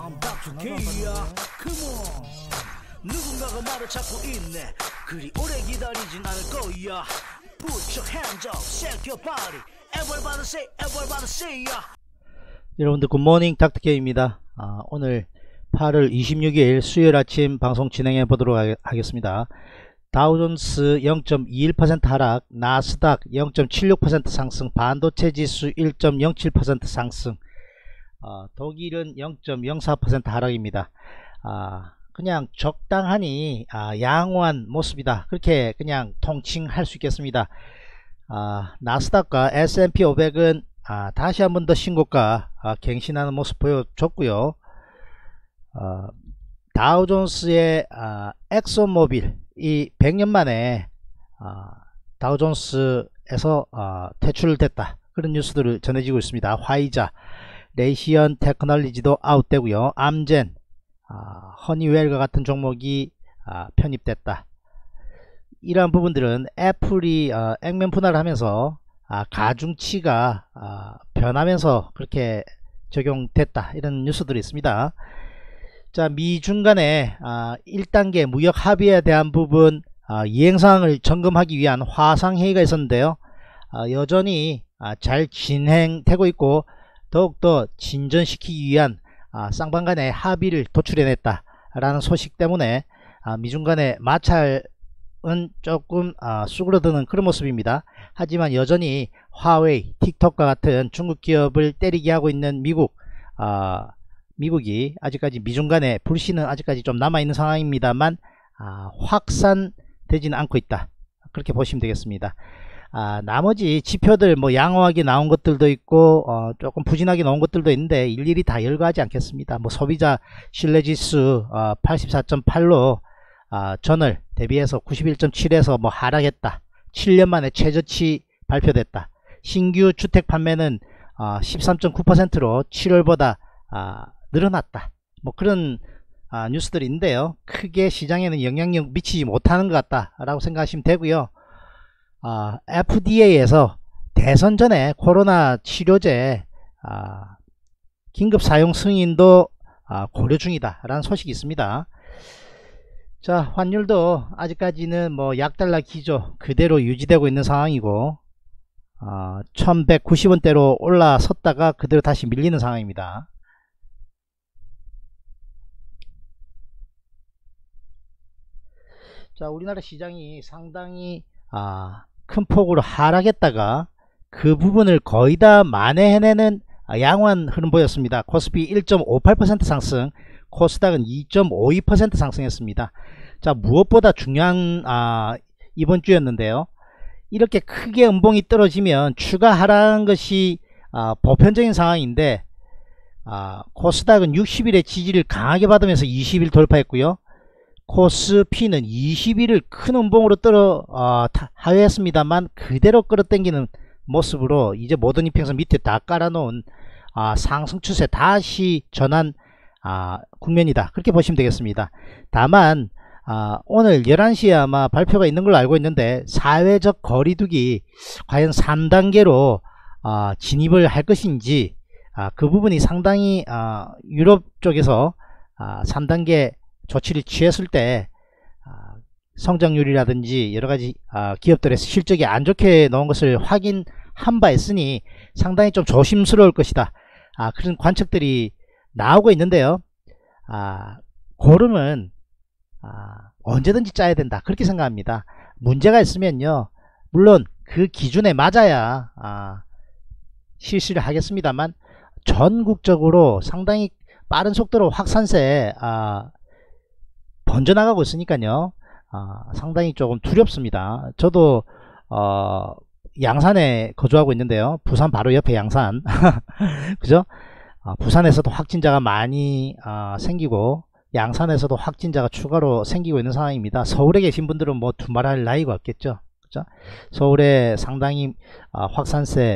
I'm Dr. K야. Come on. 누군가가 나를 찾고 있네. 그리 오래 기다리진 않을 거야. Put your hands up, shake your body. Everybody say ya. 여러분들 굿모닝 닥터케이입니다. 오늘 8월 26일 수요일 아침 방송 진행해 보도록 하겠습니다. 다우존스 0.21% 하락, 나스닥 0.76% 상승, 반도체 지수 1.07% 상승, 독일은 0.04% 하락입니다. 그냥 적당하니 양호한 모습이다, 그렇게 그냥 통칭할 수 있겠습니다. 나스닥과 S&P 500은 다시 한 번 더 신고가 갱신하는 모습 보여줬고요. 다우존스의 엑소모빌, 이 100년 만에 다우존스에서 퇴출됐다, 그런 뉴스들을 전해지고 있습니다. 화이자, 레이시언 테크놀리지도 아웃되고요. 암젠, 허니웰과 같은 종목이 편입됐다. 이러한 부분들은 애플이 액면 분할을 하면서 가중치가 변하면서 그렇게 적용됐다, 이런 뉴스들이 있습니다. 자, 미중 간의 1단계 무역 합의에 대한 부분 이행사항을 점검하기 위한 화상회의가 있었는데요. 여전히 잘 진행되고 있고 더욱더 진전시키기 위한 쌍방 간의 합의를 도출해냈다 라는 소식 때문에 미중 간의 마찰은 조금 수그러드는 그런 모습입니다. 하지만 여전히 화웨이, 틱톡과 같은 중국 기업을 때리게 하고 있는 미국이 아직까지 미중 간의 불신은 아직까지 좀 남아있는 상황입니다만 확산되지는 않고 있다, 그렇게 보시면 되겠습니다. 나머지 지표들 뭐 양호하게 나온 것들도 있고 조금 부진하게 나온 것들도 있는데 일일이 다 열거하지 않겠습니다. 뭐 소비자 신뢰지수 84.8로 전월 대비해서 91.7에서 뭐 하락했다, 7년 만에 최저치 발표됐다, 신규 주택 판매는 13.9%로 7월보다 늘어났다, 뭐 그런 뉴스들이 있는데요. 크게 시장에는 영향력 미치지 못하는 것 같다 라고 생각하시면 되고요. FDA에서 대선 전에 코로나 치료제 긴급 사용 승인도 고려 중이다 라는 소식이 있습니다. 자, 환율도 아직까지는 뭐 약달러 기조 그대로 유지되고 있는 상황이고 1190원대로 올라섰다가 그대로 다시 밀리는 상황입니다. 자, 우리나라 시장이 상당히 큰 폭으로 하락했다가 그 부분을 거의 다 만회해내는 양호한 흐름 보였습니다. 코스피 1.58% 상승, 코스닥은 2.52% 상승했습니다. 자, 무엇보다 중요한 이번 주였는데요. 이렇게 크게 음봉이 떨어지면 추가 하락한 것이 보편적인 상황인데 코스닥은 60일의 지지를 강하게 받으면서 20일 돌파했고요. 코스피는 20일을 큰 음봉으로 하회했습니다만 그대로 끌어당기는 모습으로 이제 모든 이평선 밑에 다 깔아놓은 상승 추세 다시 전환 국면이다, 그렇게 보시면 되겠습니다. 다만 오늘 11시에 아마 발표가 있는 걸로 알고 있는데 사회적 거리두기 과연 3단계로 진입을 할 것인지 그 부분이 상당히 유럽 쪽에서 3단계 조치를 취했을 때 성장률이라든지 여러가지 기업들의 실적이 안 좋게 나온 것을 확인한 바 있으니 상당히 좀 조심스러울 것이다, 그런 관측들이 나오고 있는데요. 고름은 언제든지 짜야 된다, 그렇게 생각합니다. 문제가 있으면요, 물론 그 기준에 맞아야 실시를 하겠습니다만 전국적으로 상당히 빠른 속도로 확산세에 번져나가고 있으니까요. 상당히 조금 두렵습니다. 저도 양산에 거주하고 있는데요. 부산 바로 옆에 양산 그죠? 부산에서도 확진자가 많이 생기고 양산에서도 확진자가 추가로 생기고 있는 상황입니다. 서울에 계신 분들은 뭐 두말할 나위가 없겠죠. 그죠? 서울에 상당히 확산세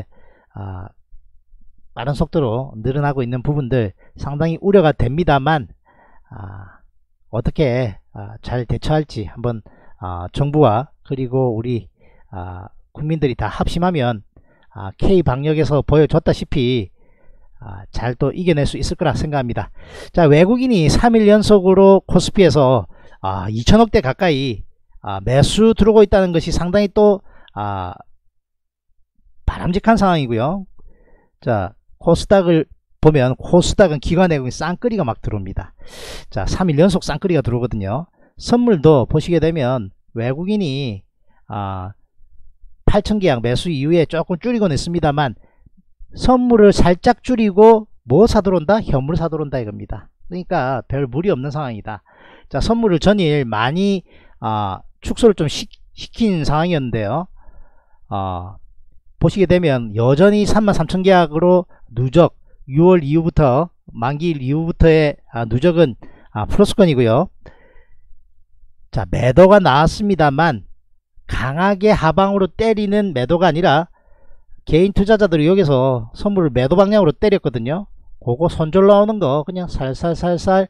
빠른 속도로 늘어나고 있는 부분들 상당히 우려가 됩니다만 어떻게 잘 대처할지 한번 정부와 그리고 우리 국민들이 다 합심하면 K방역에서 보여줬다시피 잘 또 이겨낼 수 있을 거라 생각합니다. 자, 외국인이 3일 연속으로 코스피에서 2천억대 가까이 매수 들어오고 있다는 것이 상당히 또 바람직한 상황이고요. 자, 코스닥을 보면 코스닥은 기관 외국인 쌍끌이가 막 들어옵니다. 자, 3일 연속 쌍끌이가 들어오거든요. 선물도 보시게 되면 외국인이 8천 계약 매수 이후에 조금 줄이곤 했습니다만 선물을 살짝 줄이고 뭐 사들어온다? 현물 사들어온다 이겁니다. 그러니까 별 무리 없는 상황이다. 자, 선물을 전일 많이 축소를 좀 시킨 상황이었는데요. 보시게 되면 여전히 33,000 계약으로 누적 6월 이후부터 만기일 이후부터의 누적은 플러스권이고요. 자, 매도가 나왔습니다만 강하게 하방으로 때리는 매도가 아니라 개인 투자자들이 여기서 선물을 매도 방향으로 때렸거든요. 그거 손절 나오는 거 그냥 살살살살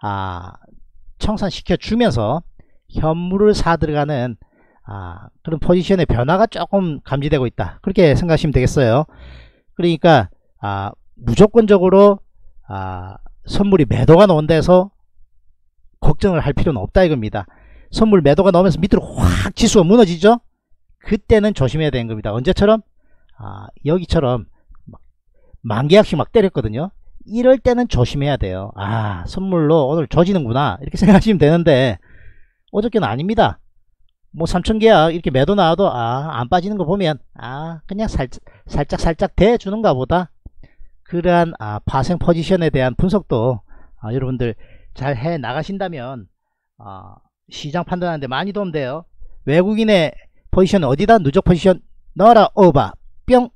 청산시켜 주면서 현물을 사 들어가는 그런 포지션의 변화가 조금 감지되고 있다, 그렇게 생각하시면 되겠어요. 그러니까 무조건적으로 선물이 매도가 나온다 해서 걱정을 할 필요는 없다 이겁니다. 선물 매도가 나오면서 밑으로 확 지수가 무너지죠. 그때는 조심해야 되는 겁니다. 언제처럼? 여기처럼 만계약씩 막 때렸거든요. 이럴 때는 조심해야 돼요. 선물로 오늘 조지는구나 이렇게 생각하시면 되는데 어저께는 아닙니다. 뭐 3천 계약 이렇게 매도 나와도 안 빠지는 거 보면 그냥 살짝 대주는가 보다, 그러한 파생 포지션에 대한 분석도 여러분들 잘 해 나가신다면 시장 판단하는데 많이 도움돼요. 외국인의 포지션 어디다? 누적 포지션 넣어라. 오바 뿅.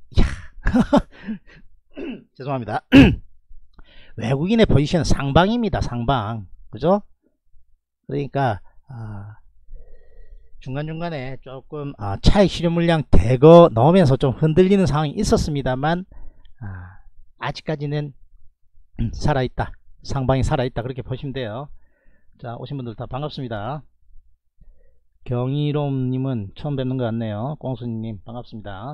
죄송합니다. 외국인의 포지션은 상방입니다. 상방. 그죠? 그러니까 중간중간에 조금 차익 실현 물량 대거 넣으면서 좀 흔들리는 상황이 있었습니다만 아직까지는 살아있다. 상방이 살아있다, 그렇게 보시면 돼요. 자, 오신 분들 다 반갑습니다. 경이롬님은 처음 뵙는 것 같네요. 꽁수님 반갑습니다.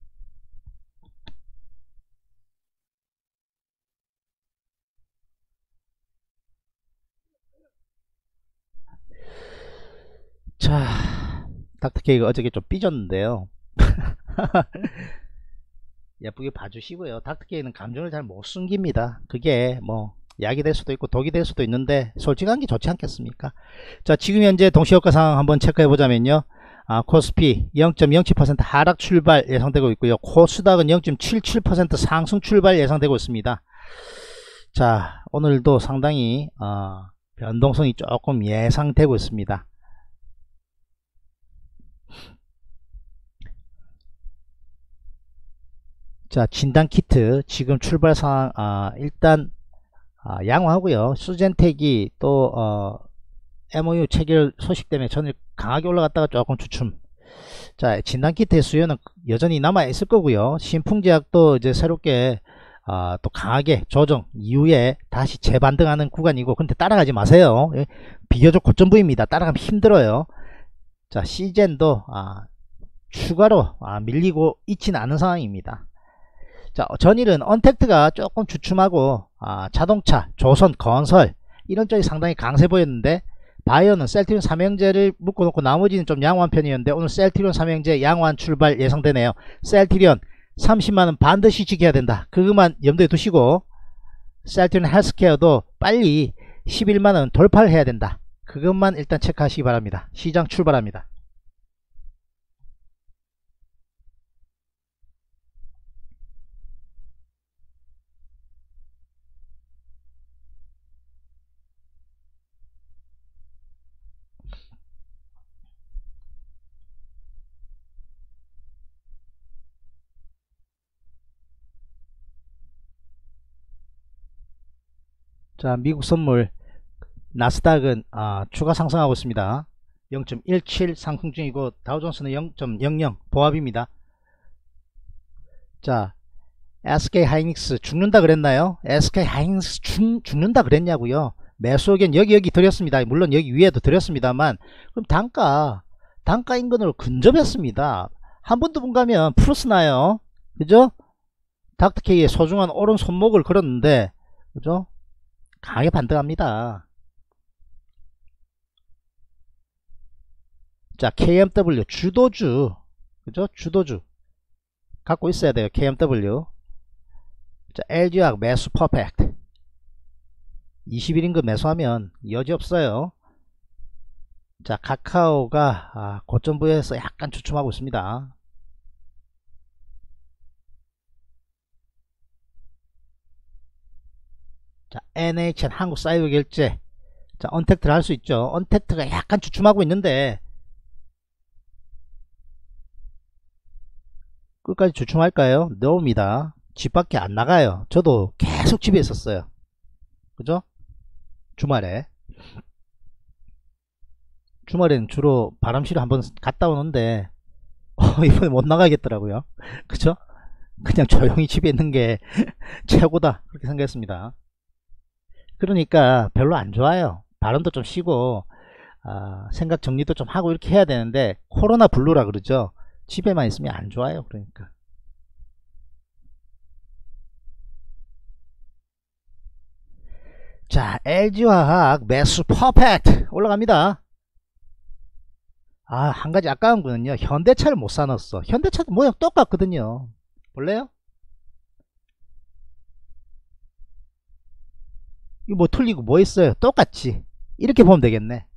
자, 닥터케이가 어저께 좀 삐졌는데요. 예쁘게 봐주시고요. 닥터케이는 감정을 잘 못 숨깁니다. 그게 뭐 약이 될 수도 있고 독이 될 수도 있는데 솔직한 게 좋지 않겠습니까? 자, 지금 현재 동시효과 상황 한번 체크해 보자면요. 코스피 0.07% 하락 출발 예상되고 있고요. 코스닥은 0.77% 상승 출발 예상되고 있습니다. 자, 오늘도 상당히 변동성이 조금 예상되고 있습니다. 자, 진단키트 지금 출발 상황 일단 양호하고요. 수젠텍이 또 MOU 체결 소식 때문에 전일 강하게 올라갔다가 조금 주춤. 자, 진단키트의 수요는 여전히 남아 있을 거고요. 신풍제약도 이제 새롭게 또 강하게 조정 이후에 다시 재반등하는 구간이고, 근데 따라가지 마세요. 비교적 고점 부위입니다. 따라가면 힘들어요. 자, 시젠도 추가로 밀리고 있지는 않은 상황입니다. 자, 전일은 언택트가 조금 주춤하고 자동차, 조선, 건설 이런 쪽이 상당히 강세 보였는데, 바이오는 셀트리온 삼형제를 묶어놓고 나머지는 좀 양호한 편이었는데 오늘 셀트리온 삼형제 양호한 출발 예상되네요. 셀트리온 30만원 반드시 지켜야 된다, 그것만 염두에 두시고, 셀트리온 헬스케어도 빨리 11만원 돌파를 해야 된다, 그것만 일단 체크하시기 바랍니다. 시장 출발합니다. 자, 미국 선물 나스닥은 추가 상승하고 있습니다. 0.17 상승 중이고 다우존스는 0.00 보합입니다. 자, SK 하이닉스 죽는다 그랬나요? SK 하이닉스 죽는다 그랬냐고요? 매수 의견 여기 드렸습니다. 물론 여기 위에도 드렸습니다만, 그럼 단가 인근으로 근접했습니다. 한 번 두 번 가면 플러스 나요. 그죠? 닥터케이의 소중한 오른 손목을 걸었는데, 그죠? 강하게 반등합니다. 자, KMW 주도주, 그죠? 주도주 갖고 있어야 돼요. KMW. 자, LG화학 매수 퍼펙트. 21인근 매수하면 여지 없어요. 자, 카카오가 고점부에서 약간 주춤하고 있습니다. 자, NHN 한국사이버결제. 자, 언택트를 할 수 있죠. 언택트가 약간 주춤하고 있는데 끝까지 주춤할까요? 노입니다. 집 밖에 안 나가요. 저도 계속 집에 있었어요. 그죠? 주말에는 주로 바람 쉬러 한번 갔다 오는데 이번에 못 나가겠더라고요. 그죠? 그냥 조용히 집에 있는 게 최고다, 그렇게 생각했습니다. 그러니까 별로 안 좋아요. 발음도 좀 쉬고 생각 정리도 좀 하고 이렇게 해야 되는데 코로나 블루라 그러죠. 집에만 있으면 안 좋아요. 그러니까 자, LG화학 매수 퍼펙트 올라갑니다. 한 가지 아까운 거는요, 현대차를 못 사놨어. 현대차도 모양 똑같거든요. 볼래요? 이거 뭐 틀리고 뭐 있어요? 똑같지. 이렇게 보면 되겠네.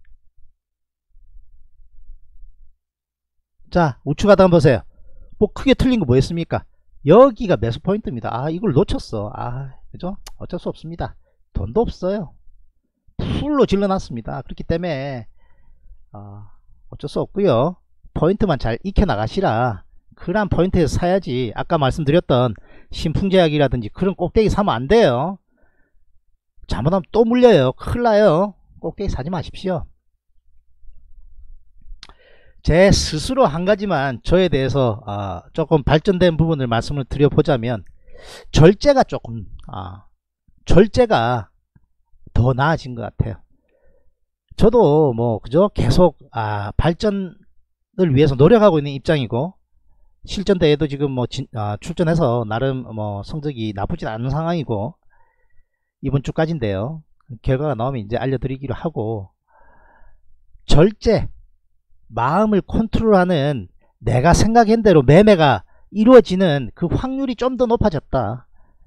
자, 우측 하단 보세요. 뭐 크게 틀린 거 뭐 있습니까? 여기가 매수 포인트입니다. 이걸 놓쳤어. 그죠? 어쩔 수 없습니다. 돈도 없어요. 풀로 질러놨습니다. 그렇기 때문에 어쩔 수 없고요. 포인트만 잘 익혀 나가시라. 그런 포인트에서 사야지. 아까 말씀드렸던 신풍제약이라든지 그런 꼭대기 사면 안 돼요. 잘못하면 또 물려요. 큰일 나요. 꼭대기 사지 마십시오. 제 스스로 한 가지만 저에 대해서 조금 발전된 부분을 말씀을 드려보자면, 절제가 조금 절제가 더 나아진 것 같아요. 저도 뭐 그죠, 계속 발전을 위해서 노력하고 있는 입장이고, 실전대회도 지금 뭐 출전해서 나름 뭐 성적이 나쁘진 않은 상황이고, 이번 주까지인데요. 결과가 나오면 이제 알려드리기로 하고, 절제, 마음을 컨트롤하는, 내가 생각한 대로 매매가 이루어지는 그 확률이 좀 더 높아졌다.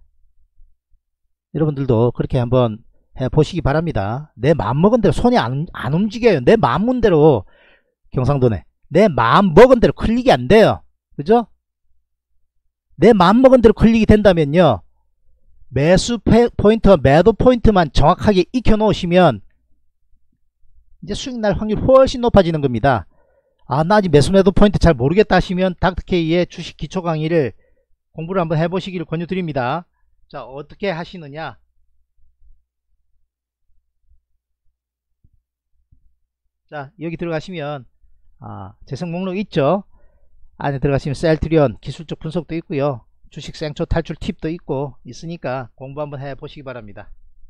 여러분들도 그렇게 한번 해보시기 바랍니다. 내 마음먹은 대로 손이 안 움직여요. 내 마음먹은 대로, 경상도네, 내 마음먹은 대로 클릭이 안 돼요. 그죠? 내 마음먹은 대로 클릭이 된다면요, 매수 포인트와 매도 포인트만 정확하게 익혀 놓으시면 이제 수익 날 확률이 훨씬 높아지는 겁니다. 나 아직 매수 매도 포인트 잘 모르겠다 하시면 닥터케이의 주식 기초 강의를 공부를 한번 해보시기를 권유드립니다. 자, 어떻게 하시느냐? 자, 여기 들어가시면 재생 목록 있죠? 안에 들어가시면 셀트리온 기술적 분석도 있고요, 주식 생초 탈출 팁도 있고 있으니까 공부 한번 해보시기 바랍니다.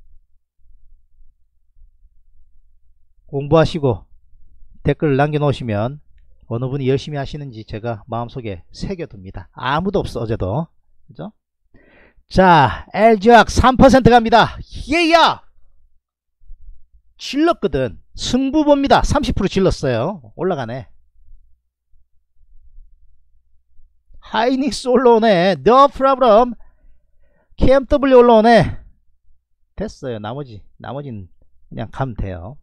공부하시고 댓글을 남겨놓으시면 어느 분이 열심히 하시는지 제가 마음속에 새겨둡니다. 아무도 없어, 어제도. 그죠? 자, LG화학 3% 갑니다. 예야! 질렀거든. 승부 봅니다. 30% 질렀어요. 올라가네. 하이닉스 올라오네. No problem. KMW 올라오네. 됐어요. 나머지는 그냥 가면 돼요.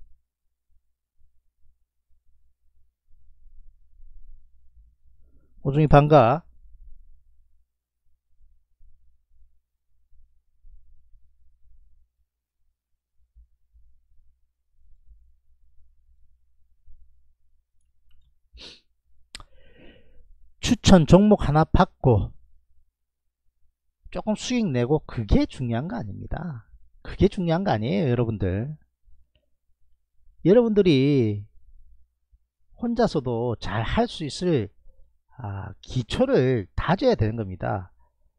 오중이 반가. 추천 종목 하나 받고 조금 수익 내고, 그게 중요한 거 아닙니다. 그게 중요한 거 아니에요. 여러분들이 혼자서도 잘 할 수 있을 기초를 다져야 되는 겁니다.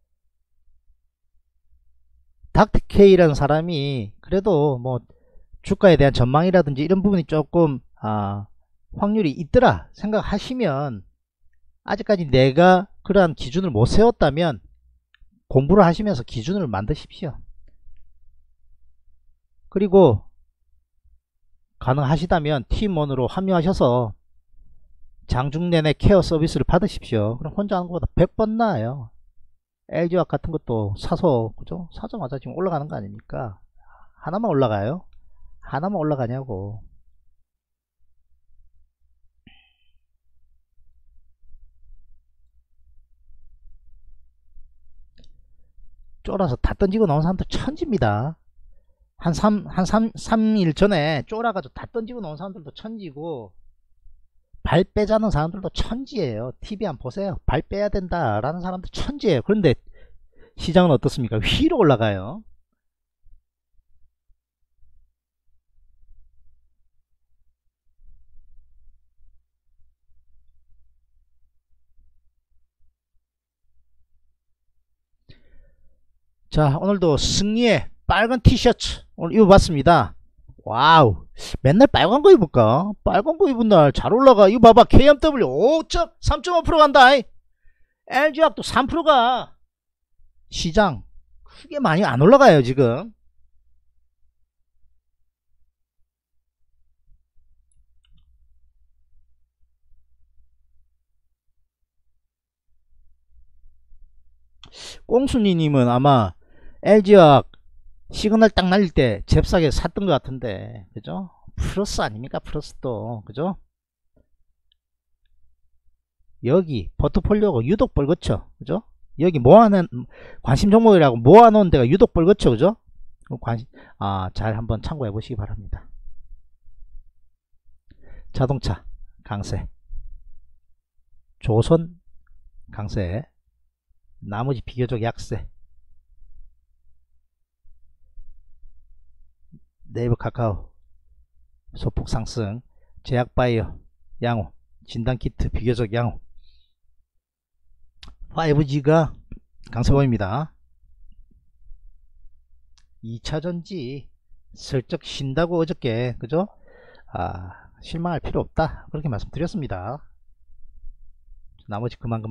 닥터케이라는 사람이 그래도 뭐 주가에 대한 전망이라든지 이런 부분이 조금 확률이 있더라 생각하시면, 아직까지 내가 그러한 기준을 못 세웠다면 공부를 하시면서 기준을 만드십시오. 그리고 가능하시다면 팀원으로 합류하셔서 장중내내 케어 서비스를 받으십시오. 그럼 혼자 하는 것보다 100번 나아요. LG화학 같은 것도 사서, 그죠? 사자마자 지금 올라가는 거 아닙니까? 하나만 올라가요? 하나만 올라가냐고. 쫄아서 다 던지고 나온 사람들 천지입니다. 한 3일 전에 쫄아가지고 다 던지고 나온 사람들도 천지고, 발 빼자는 사람들도 천지예요. TV 안 보세요. 발 빼야 된다 라는 사람도 천지예요. 그런데 시장은 어떻습니까? 위로 올라가요. 자, 오늘도 승리의 빨간 티셔츠 오늘 입어봤습니다. 와우, 맨날 빨간 거 입을까? 빨간 거 입은 날 잘 올라가. 이거 봐봐, KMW 3.5% 간다. LG화학도 3%가. 시장 크게 많이 안 올라가요 지금. 꽁순이님은 아마 LG화학 시그널 딱 날릴 때 잽싸게 샀던 것 같은데, 그죠? 플러스 아닙니까? 플러스도, 그죠? 여기 포트폴리오가 유독 벌겋죠, 그죠? 여기 모아놓은 관심 종목이라고 모아놓은 데가 유독 벌겋죠, 그죠? 잘 한번 참고해 보시기 바랍니다. 자동차 강세, 조선 강세, 나머지 비교적 약세. 네이버 카카오 소폭 상승, 제약바이오 양호, 진단키트 비교적 양호. 5G가 강세 보입니다. 2차전지 슬쩍 쉰다고 어저께, 그죠? 실망할 필요 없다 그렇게 말씀드렸습니다. 나머지 그만.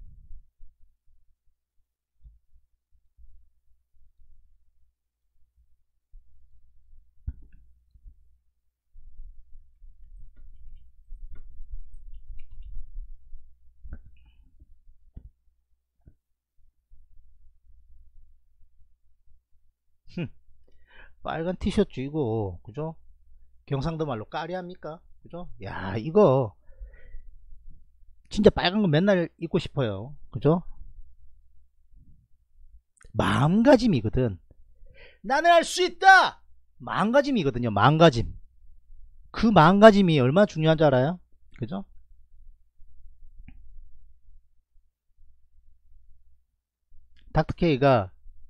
빨간 티셔츠 이거, 그죠? 경상도 말로 까리합니까? 그죠? 야, 이거 진짜 빨간 거 맨날 입고 싶어요. 그죠? 마음가짐이거든. 나는 할 수 있다! 마음가짐이거든요. 마음가짐. 그 마음가짐이 얼마나 중요한지 알아요? 그죠? 닥터케이가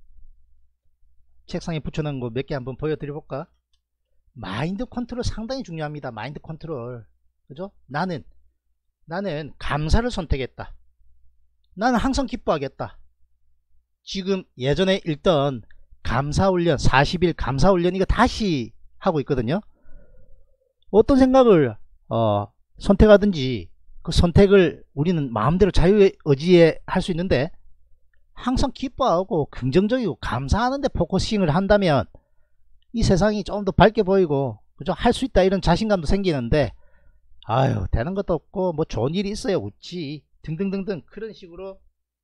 책상에 붙여놓은 거 몇 개 한번 보여드려볼까? 마인드 컨트롤 상당히 중요합니다. 마인드 컨트롤. 그죠? 나는 감사를 선택했다. 나는 항상 기뻐하겠다. 지금 예전에 읽던 감사훈련, 40일 감사훈련, 이거 다시 하고 있거든요. 어떤 생각을 선택하든지 그 선택을 우리는 마음대로 자유의지에 할 수 있는데, 항상 기뻐하고 긍정적이고 감사하는데 포커싱을 한다면 이 세상이 좀 더 밝게 보이고, 그죠? 할 수 있다 이런 자신감도 생기는데, 아유 되는 것도 없고 뭐 좋은 일이 있어야 웃지 등등등등, 그런 식으로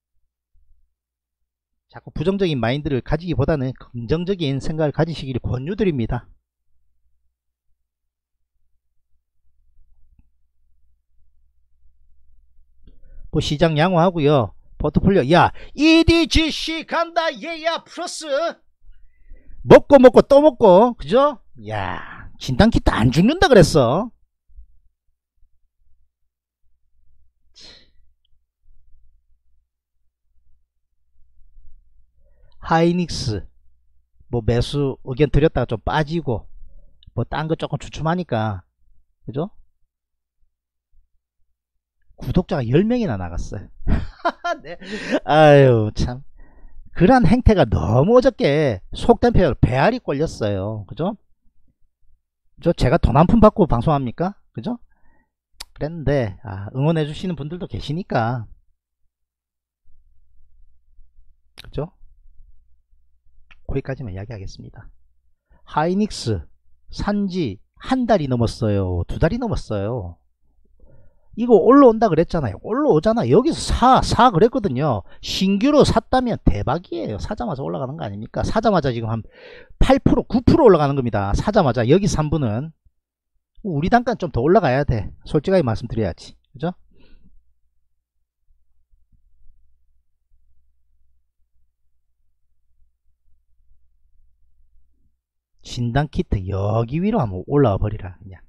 자꾸 부정적인 마인드를 가지기보다는 긍정적인 생각을 가지시기를 권유드립니다. 뭐 시장 양호하고요. 포트폴리오, 야 EDGC 간다 얘야, 플러스 먹고 또 먹고, 그죠? 야 진단키트 안 죽는다 그랬어. 하이닉스 뭐 매수 의견 드렸다가 좀 빠지고 뭐 딴 거 조금 주춤하니까, 그죠? 구독자가 10명이나 나갔어요. 네. 아유 참, 그런 행태가 너무 어저께 속된 표현으로 배알이 꼴렸어요. 그죠? 제가 돈 한 푼 받고 방송합니까? 그죠? 그랬는데 응원해 주시는 분들도 계시니까, 그죠? 거기까지만 이야기하겠습니다. 하이닉스 산지 한 달이 넘었어요. 두 달이 넘었어요. 이거 올라온다 그랬잖아요. 올라오잖아. 여기서 사 그랬거든요. 신규로 샀다면 대박이에요. 사자마자 올라가는 거 아닙니까? 사자마자 지금 한 8% 9% 올라가는 겁니다. 사자마자 여기 3분은 우리 단가는 좀 더 올라가야 돼. 솔직하게 말씀드려야지. 그죠? 진단키트 여기 위로 한번 올라와 버리라 그냥.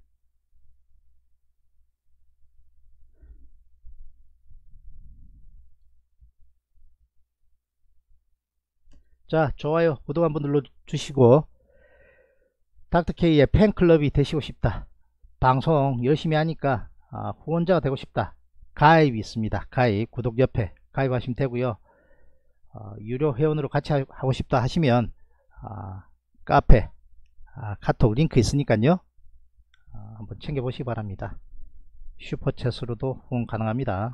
자, 좋아요 구독 한번 눌러주시고, 닥터K의 팬클럽이 되시고 싶다, 방송 열심히 하니까 후원자가 되고 싶다, 가입이 있습니다. 가입, 구독 옆에 가입하시면 되고요. 유료 회원으로 같이 하고 싶다 하시면 카페 카톡 링크 있으니까요. 한번 챙겨보시기 바랍니다. 슈퍼챗으로도 후원 가능합니다.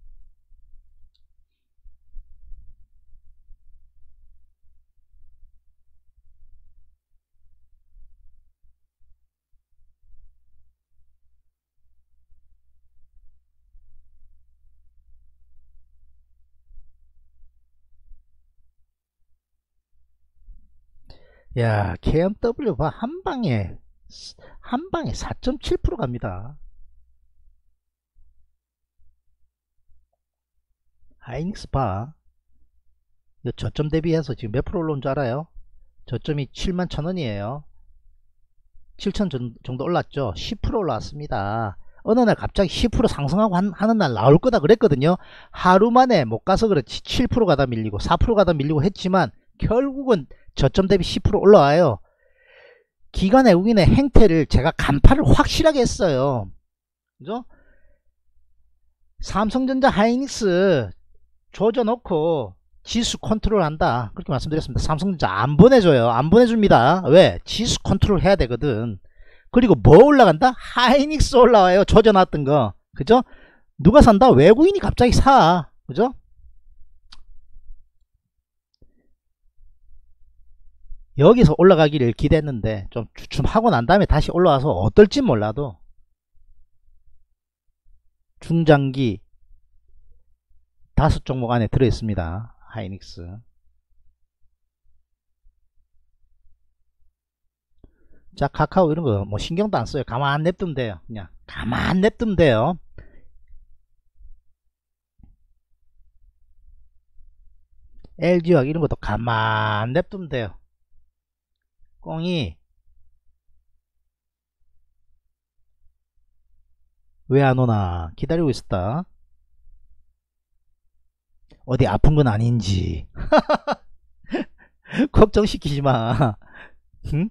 야, KMW 봐. 한방에 4.7% 갑니다. 하이닉스 봐. 저점 대비해서 지금 몇 프로 올라온 줄 알아요? 저점이 71,000원이에요 7,000 정도 올랐죠. 10% 올라왔습니다. 어느 날 갑자기 10% 상승하고 하는 날 나올 거다 그랬거든요. 하루 만에 못 가서 그렇지 7% 가다 밀리고 4% 가다 밀리고 했지만 결국은 저점 대비 10% 올라와요. 기관 외국인의 행태를 제가 간파를 확실하게 했어요. 그죠? 삼성전자 하이닉스 조져놓고 지수 컨트롤 한다 그렇게 말씀드렸습니다. 삼성전자 안 보내줘요. 안 보내줍니다. 왜? 지수 컨트롤 해야 되거든. 그리고 뭐 올라간다? 하이닉스 올라와요. 조져놨던 거. 그죠? 누가 산다? 외국인이 갑자기 사. 그죠? 여기서 올라가기를 기대했는데 좀 주춤하고 난 다음에 다시 올라와서 어떨지 몰라도 중장기 5종목 안에 들어있습니다. 하이닉스. 자, 카카오 이런 거 뭐 신경도 안 써요. 가만 냅두면 돼요. 그냥 가만 냅두면 돼요. LG화학 이런 것도 가만 냅두면 돼요. 꽁이 왜 안 오나 기다리고 있었다. 어디 아픈 건 아닌지 걱정시키지 마. 응?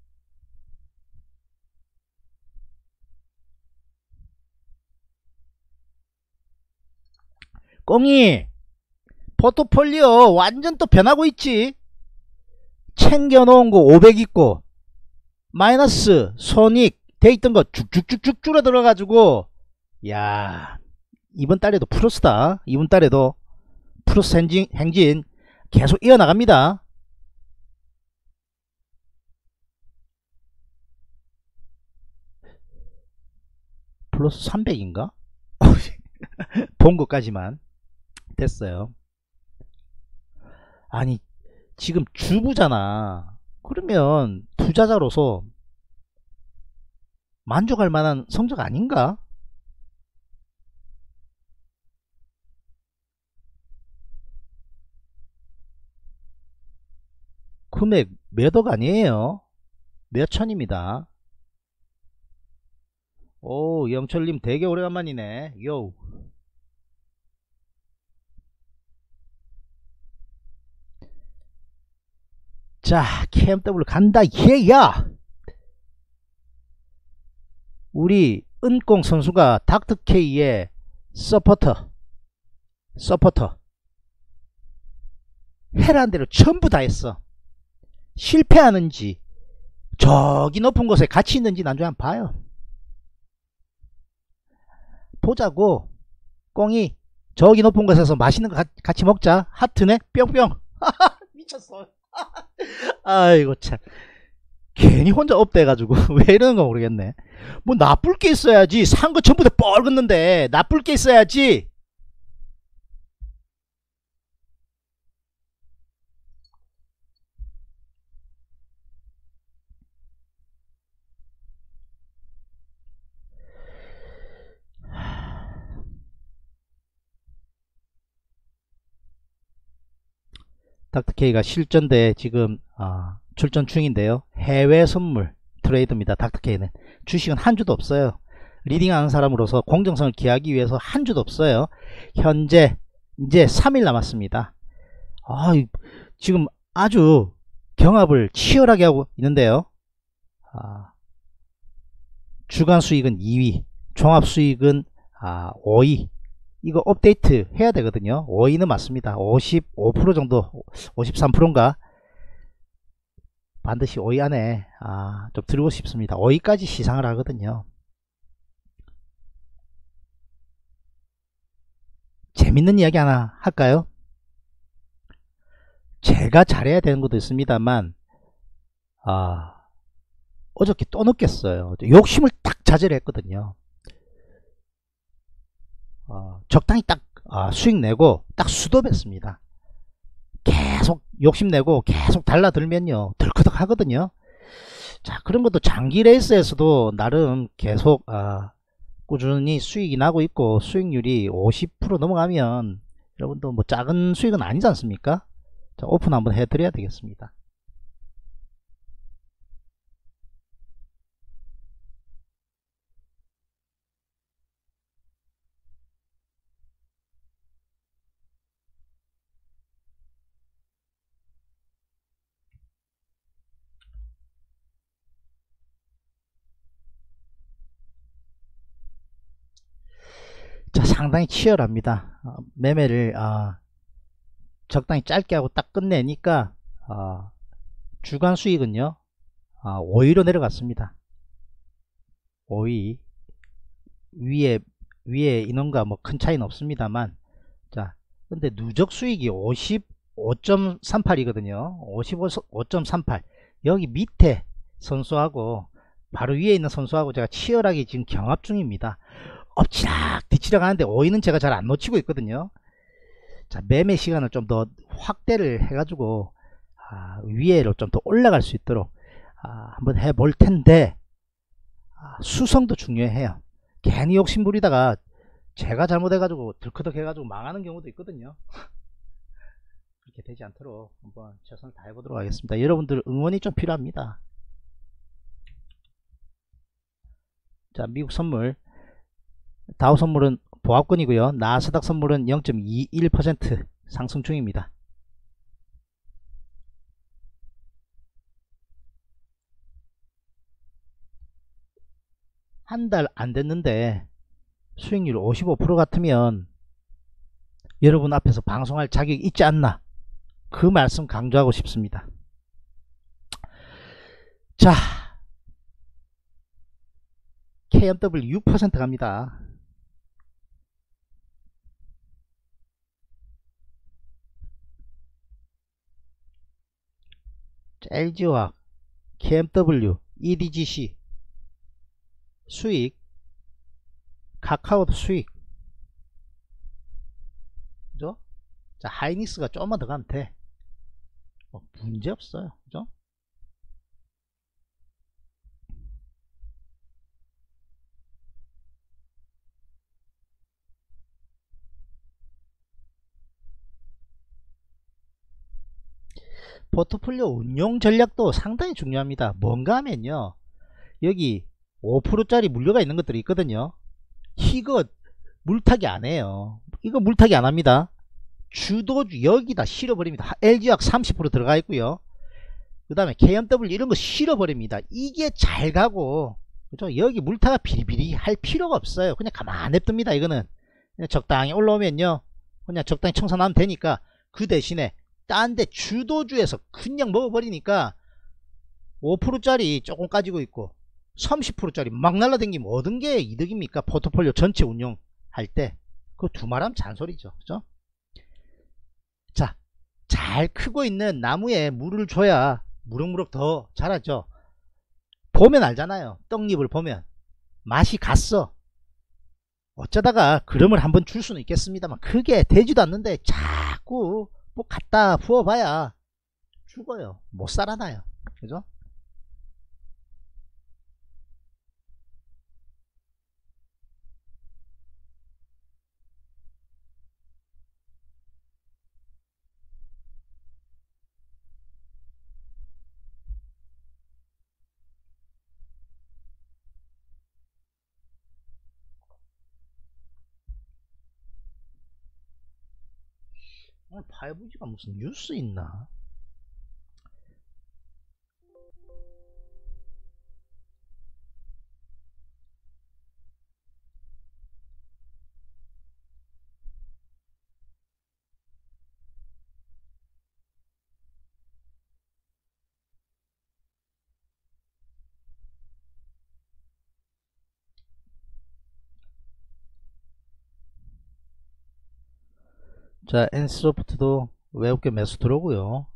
꽁이 포트폴리오 완전 또 변하고 있지. 챙겨놓은 거 500 있고 마이너스 손익 돼 있던 거 쭉쭉쭉쭉 줄어들어 가지고 야, 이번 달에도 플러스다. 이번 달에도 플러스 행진 계속 이어나갑니다. 플러스 300인가? 본 것까지만 됐어요. 아니 지금 주부잖아. 그러면 투자자로서 만족할 만한 성적 아닌가? 금액 몇억 아니에요. 몇천입니다. 오, 영철님 되게 오래간만이네. 요. 자, KMW 간다. 얘야. 우리 은꽁 선수가 닥터K의 서포터 해라는 대로 전부 다 했어. 실패하는지 저기 높은 곳에 같이 있는지 나중에 한번 봐요. 보자고. 꽁이 저기 높은 곳에서 맛있는 거 같이 먹자. 하트네 뿅뿅. 미쳤어. 아이고 참, 괜히 혼자 업돼가지고 왜 이러는 거 모르겠네. 뭐 나쁠 게 있어야지. 산 거 전부 다 뻘겋는데 나쁠 게 있어야지. 닥터케이가 실전대에 지금 출전 중인데요. 해외 선물 트레이드입니다. 닥터케이는 주식은 한 주도 없어요. 리딩하는 사람으로서 공정성을 기하기 위해서 한 주도 없어요. 현재 이제 3일 남았습니다. 지금 아주 경합을 치열하게 하고 있는데요. 주간 수익은 2위, 종합 수익은 5위. 이거 업데이트 해야 되거든요. 5위는 맞습니다. 55% 정도, 53%인가? 반드시 5위 안에 좀 들고 싶습니다. 5위까지 시상을 하거든요. 재밌는 이야기 하나 할까요? 제가 잘해야 되는 것도 있습니다만 어저께 또 느꼈어요. 욕심을 딱 자제를 했거든요. 적당히 딱 수익 내고 딱 수도했습니다. 계속 욕심내고 계속 달라들면요 덜커덕 하거든요. 자, 그런 것도 장기 레이스에서도 나름 계속 꾸준히 수익이 나고 있고, 수익률이 50% 넘어가면 여러분도 뭐 작은 수익은 아니지 않습니까? 자, 오픈 한번 해드려야 되겠습니다. 자, 상당히 치열합니다. 매매를 적당히 짧게 하고 딱 끝내니까 주간 수익은요 5위로 내려갔습니다. 5위 위에 인원과 뭐 큰 차이는 없습니다만, 자, 근데 누적 수익이 55.38이거든요 55.38. 여기 밑에 선수하고 바로 위에 있는 선수하고 제가 치열하게 지금 경합 중입니다. 엎치락 뒤치락 하는데 5위는 제가 잘 안 놓치고 있거든요. 자, 매매 시간을 좀 더 확대를 해가지고 위에로 좀 더 올라갈 수 있도록 한번 해볼 텐데, 수성도 중요해요. 괜히 욕심 부리다가 제가 잘못해가지고 들커덕 해가지고 망하는 경우도 있거든요. 그렇게 되지 않도록 한번 최선을 다해보도록 하겠습니다. 여러분들 응원이 좀 필요합니다. 자, 미국 선물 다우 선물은 보합권이고요. 나스닥 선물은 0.21% 상승 중입니다. 한 달 안 됐는데 수익률 55% 같으면 여러분 앞에서 방송할 자격이 있지 않나, 그 말씀 강조하고 싶습니다. 자, KMW 6% 갑니다. LG화학, KMW, EDGC 수익, 카카오도 수익, 그죠? 자, 하이닉스가 조금만 더 가면 돼. 문제 없어요, 그죠? 포트폴리오 운용 전략도 상당히 중요합니다. 뭔가 하면요, 여기 5%짜리 물려가 있는 것들이 있거든요. 이거 물타기 안 해요. 이거 물타기 안 합니다. 주도주 여기다 실어버립니다. LG화학 30% 들어가 있고요. 그 다음에 KMW 이런 거 실어버립니다. 이게 잘 가고, 그죠? 여기 물타가 비리비리 할 필요가 없어요. 그냥 가만히 냅둡니다. 이거는 그냥 적당히 올라오면요 그냥 적당히 청산하면 되니까, 그 대신에 딴 데 주도주에서 그냥 먹어버리니까 5%짜리 조금 가지고 있고 30%짜리 막 날라다니면 얻은 게 이득입니까? 포트폴리오 전체 운용할 때 그 두 말하면 잔소리죠, 그죠? 자, 잘 잘 크고 있는 나무에 물을 줘야 무럭무럭 더 자라죠. 보면 알잖아요. 떡잎을 보면 맛이 갔어. 어쩌다가 그름을 한번 줄 수는 있겠습니다만 그게 되지도 않는데 자꾸 뭐 갖다 부어봐야 죽어요. 못 살아나요. 그죠? 오늘 파이브지가 무슨 뉴스 있나? 자, NC소프트도 외국계 매수 들어오고요.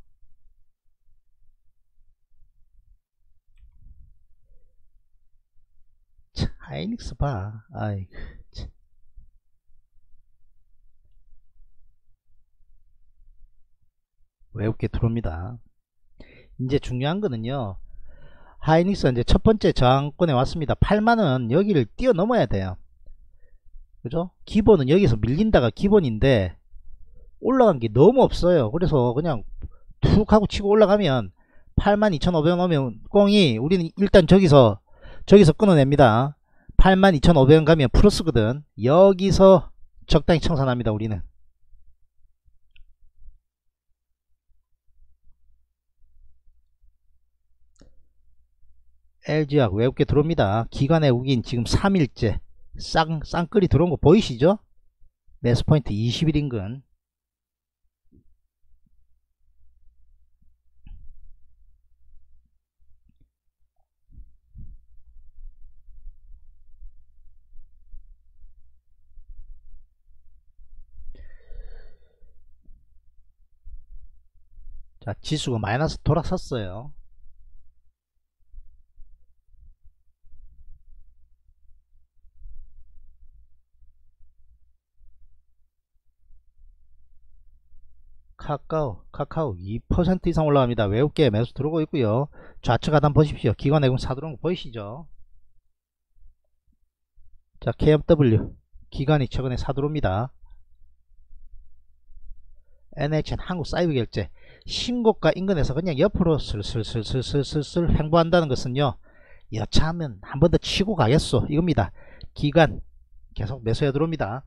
하이닉스 봐. 아이고. 외국계 들어옵니다. 이제 중요한 거는요. 하이닉스 이제 첫 번째 저항권에 왔습니다. 8만원 여기를 뛰어넘어야 돼요. 그죠? 기본은 여기서 밀린다가 기본인데 올라간 게 너무 없어요. 그래서 그냥 툭 하고 치고 올라가면 82,500원 오면 꽁이 우리는 일단 저기서 끊어냅니다. 82,500원 가면 플러스거든. 여기서 적당히 청산합니다. 우리는. LG화학 외국계 들어옵니다. 기관 외국인 지금 3일째 쌍끌이 들어온 거 보이시죠? 매수포인트 20일 인근. 자, 지수가 마이너스 돌아섰어요. 카카오 2% 이상 올라갑니다. 외국계 매수 들어오고 있고요. 좌측 하단 보십시오. 기관 외국 사들어온 거 보이시죠? 자, KMW 기관이 최근에 사들어옵니다. NHN 한국사이버결제 신고가 인근에서 그냥 옆으로 슬슬슬슬슬슬 횡보한다는 것은요, 여차하면 한 번 더 치고 가겠소 이겁니다. 기관 계속 매수해 들어옵니다.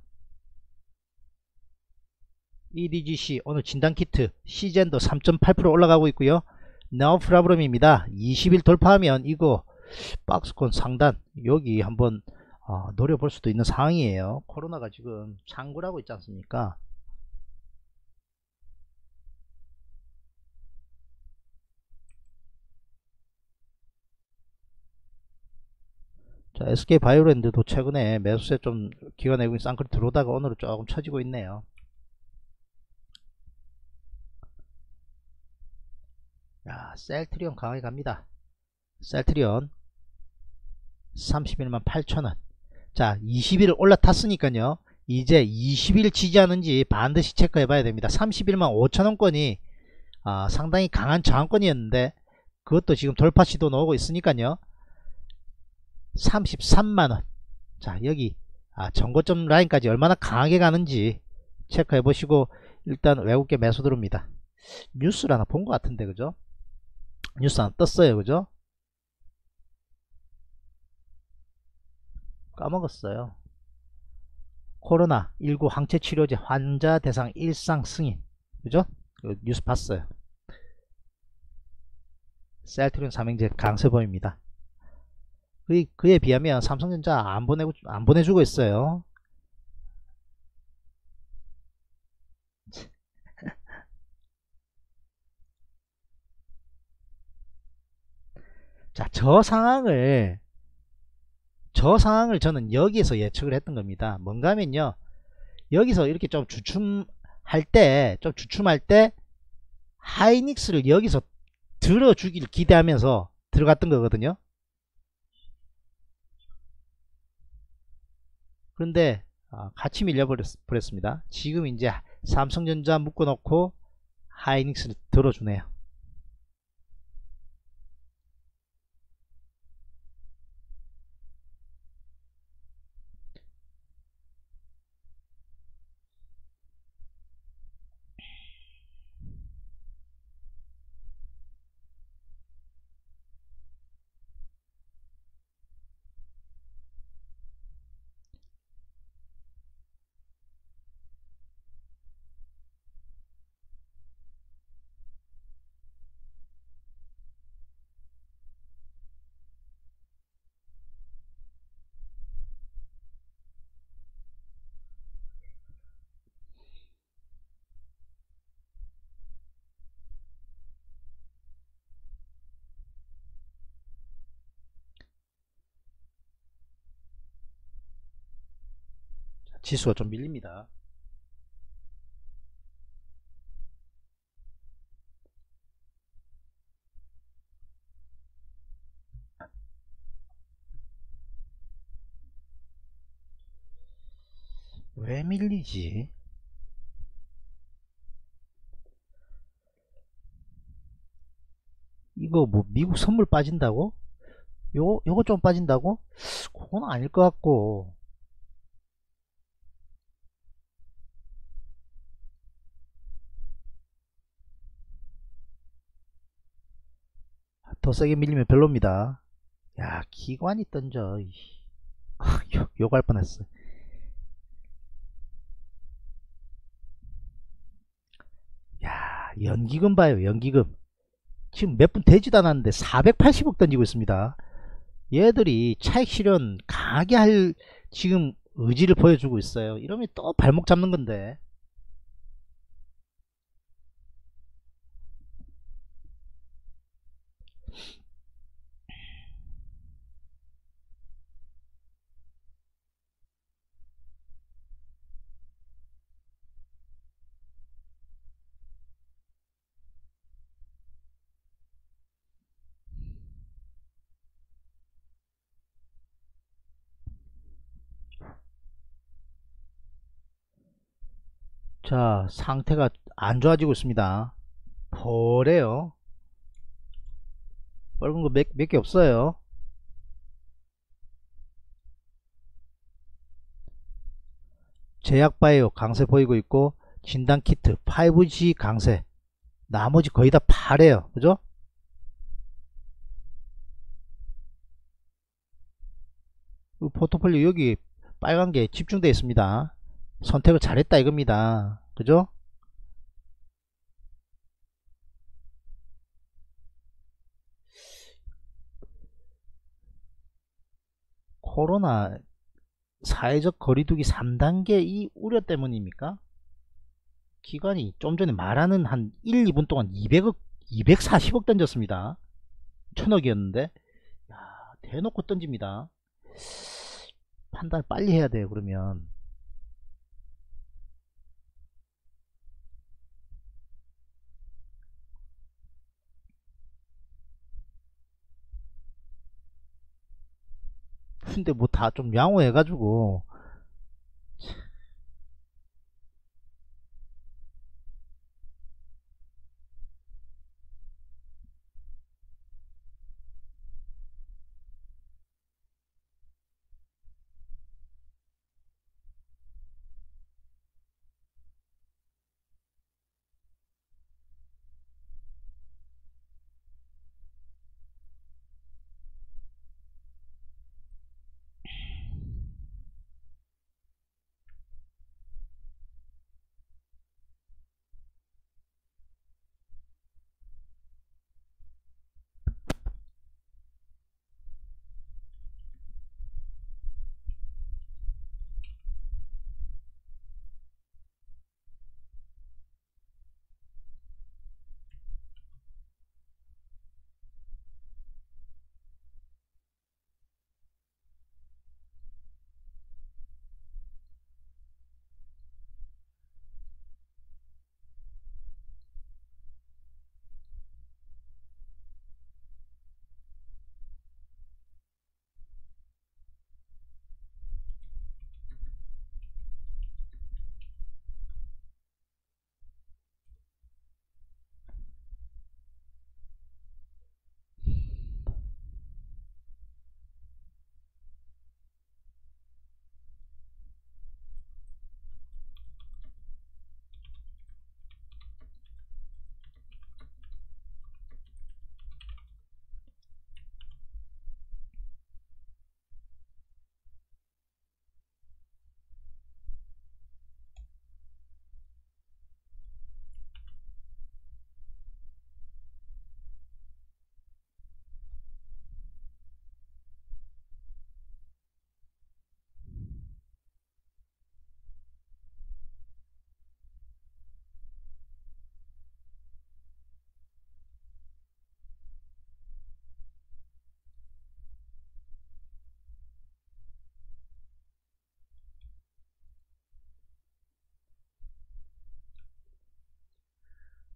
EDGC 오늘 진단키트 시젠도 3.8% 올라가고 있고요. No problem입니다. 20일 돌파하면 이거 박스권 상단 여기 한번 노려볼 수도 있는 상황이에요. 코로나가 지금 창굴하고 있지 않습니까? 자, SK바이오랜드도 최근에 매수세 좀 기관 외국인 쌍끌이 들어오다가 오늘은 조금 처지고 있네요. 야, 셀트리온 강하게 갑니다. 셀트리온 31만 8천원. 자, 20일 올라탔으니까요, 이제 20일 지지하는지 반드시 체크해 봐야 됩니다. 31만 5천원권이 상당히 강한 저항권이었는데 그것도 지금 돌파 시도 나오고 있으니까요, 33만원. 자, 여기 정고점 라인까지 얼마나 강하게 가는지 체크해 보시고 일단 외국계 매수 들어옵니다. 뉴스를 하나 본 것 같은데, 그죠? 뉴스 하나 떴어요, 그죠? 까먹었어요. 코로나19 항체치료제 환자 대상 일상 승인, 그죠? 뉴스 봤어요. 셀트리온 삼형제 강세 보입니다. 그에 비하면 삼성전자 안 보내주고 있어요. 자, 저 상황을 저는 여기에서 예측을 했던 겁니다. 뭔가 하면요, 여기서 이렇게 좀 주춤할 때 하이닉스를 여기서 들어주길 기대하면서 들어갔던 거거든요. 그런데 같이 밀려버렸습니다. 지금 이제 삼성전자 묶어놓고 하이닉스를 들어주네요. 지수가 좀 밀립니다. 왜 밀리지? 이거 뭐 미국 선물 빠진다고? 요거 좀 빠진다고? 그건 아닐 것 같고. 더 세게 밀리면 별로입니다. 야, 기관이 던져. 욕할 뻔했어. 야, 연기금 봐요, 연기금. 지금 몇 분 되지도 않았는데 480억 던지고 있습니다. 얘들이 차익 실현 강하게 할 지금 의지를 보여주고 있어요. 이러면 또 발목 잡는 건데. 자, 상태가 안 좋아지고 있습니다. 버래요. 빨간 거 몇 개 없어요. 제약바이오 강세 보이고 있고, 진단키트 5G 강세, 나머지 거의 다 파래요. 그죠? 포트폴리오 여기 빨간 게 집중되어 있습니다. 선택을 잘했다 이겁니다. 그죠? 코로나 사회적 거리두기 3단계 이 우려 때문입니까? 기관이 좀 전에 말하는 한 1, 2분 동안 200억, 240억 던졌습니다. 1000억이었는데, 야, 대놓고 던집니다. 판단을 빨리 해야 돼요, 그러면. 근데 뭐 다 좀 양호해가지고,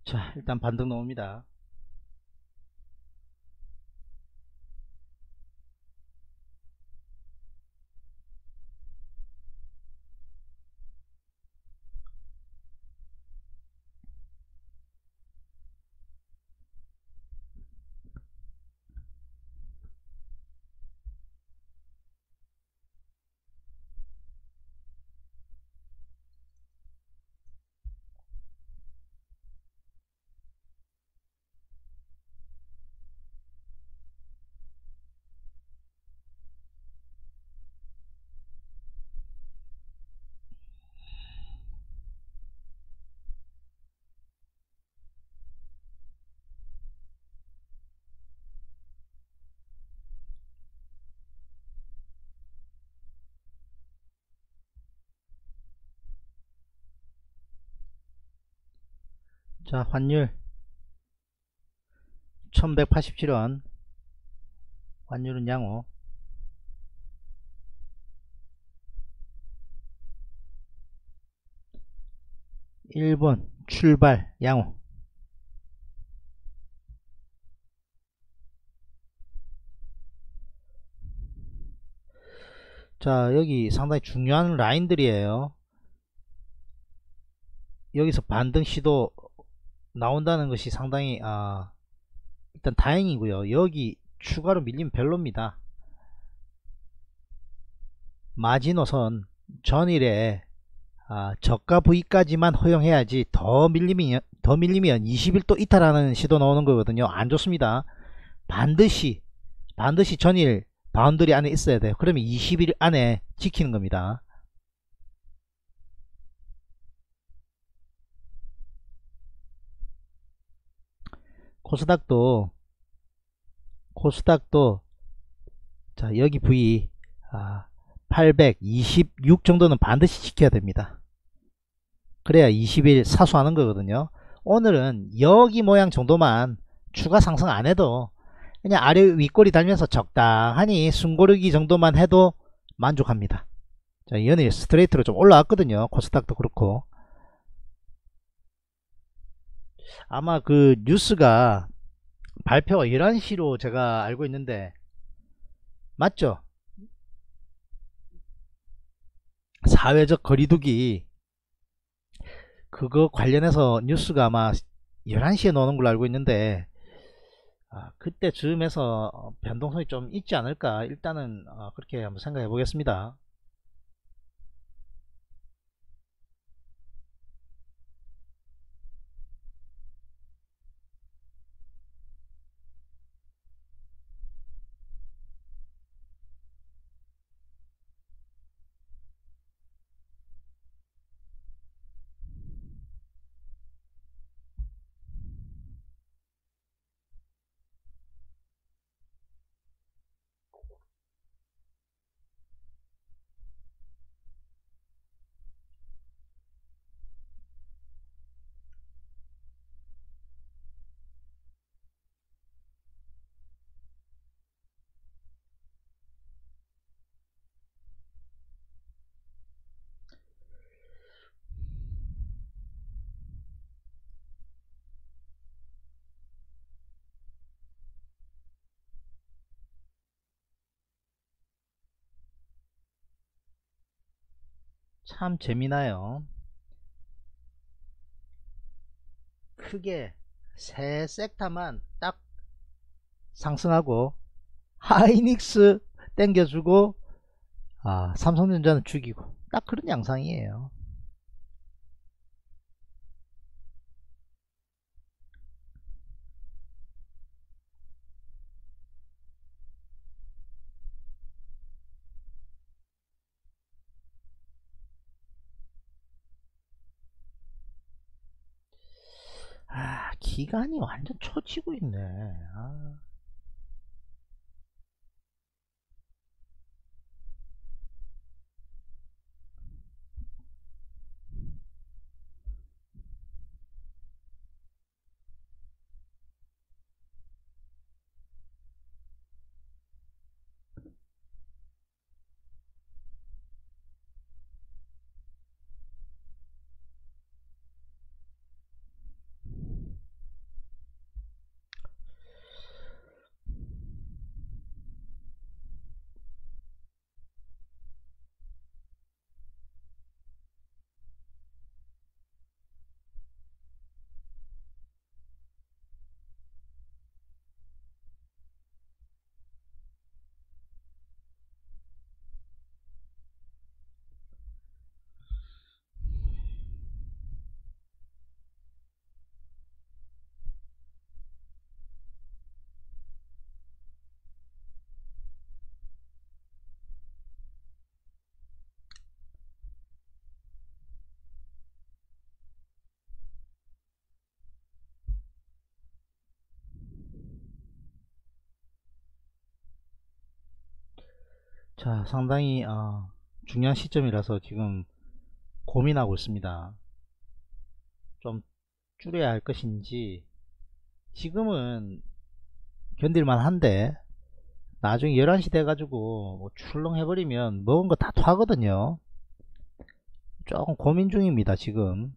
자, 일단 반등 나옵니다. 자, 환율 1187원. 환율은 양호. 일본 출발 양호. 자, 여기 상당히 중요한 라인들이에요. 여기서 반등 시도 나온다는 것이 상당히 일단 다행이고요. 여기 추가로 밀리면 별로입니다. 마지노선 전일에 저가 부위까지만 허용해야지 더 밀리면 21도 이탈하는 시도 나오는 거거든요. 안 좋습니다. 반드시 전일 바운더리 안에 있어야 돼요. 그러면 20일 안에 지키는 겁니다. 코스닥도 자, 여기 부위 826 정도는 반드시 지켜야 됩니다. 그래야 20일 사수하는 거거든요. 오늘은 여기 모양 정도만 추가 상승 안 해도 그냥 아래 윗꼬리 달면서 적당하니 숨고르기 정도만 해도 만족합니다. 자, 연일 스트레이트로 좀 올라왔거든요. 코스닥도 그렇고. 아마 그 뉴스가 발표가 11시로 제가 알고 있는데 맞죠? 사회적 거리두기 그거 관련해서 뉴스가 아마 11시에 나오는 걸로 알고 있는데 그때 즈음에서 변동성이 좀 있지 않을까. 일단은 그렇게 한번 생각해 보겠습니다. 참 재미나요. 크게 세 섹터만 딱 상승하고 하이닉스 땡겨주고 삼성전자는 죽이고 딱 그런 양상이에요. 기간이 완전 초치고 있네. 자, 상당히 중요한 시점이라서 지금 고민하고 있습니다. 좀 줄여야 할 것인지. 지금은 견딜만 한데 나중에 11시 돼가지고 뭐 출렁해버리면 먹은 거 다 토하거든요. 조금 고민 중입니다 지금.